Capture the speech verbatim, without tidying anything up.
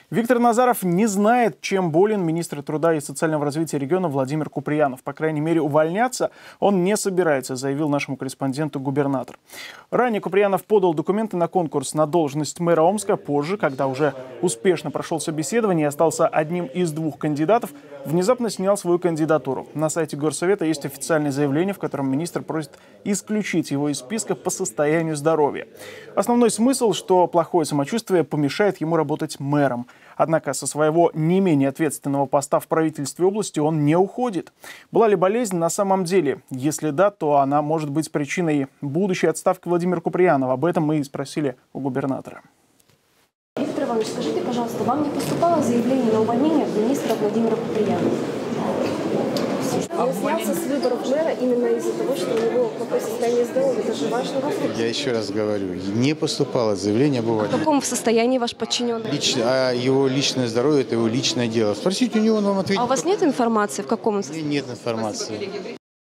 Виктор Назаров не знает, чем болен министр труда и социального развития региона Владимир Куприянов. По крайней мере, увольняться он не собирается, заявил нашему корреспонденту губернатор. Ранее Куприянов подал документы на конкурс на должность мэра Омска. Позже, когда уже успешно прошел собеседование и остался одним из двух кандидатов, внезапно снял свою кандидатуру. На сайте Горсовета есть официальное заявление, в котором министр просит исключить его из списка по состоянию здоровья. Основной смысл, что плохое самочувствие помешает ему работать мэром. Однако со своего не менее ответственного поста в правительстве области он не уходит. Была ли болезнь на самом деле? Если да, то она может быть причиной будущей отставки Владимира Куприянова. Об этом мы и спросили у губернатора. Виктор Иванович, скажите, пожалуйста, вам не поступало заявление на увольнение от министра Владимира Куприянова? Он снялся с выборов мэра именно из-за того, что у него плохое состояние здоровья. Это же важный вопрос. Я еще раз говорю, не поступало заявление об увольнении. В каком состоянии ваш подчиненный? Лично, а его личное здоровье – это его личное дело. Спросите у него, он вам ответит. А у вас нет информации, в каком он состоянии? Нет информации.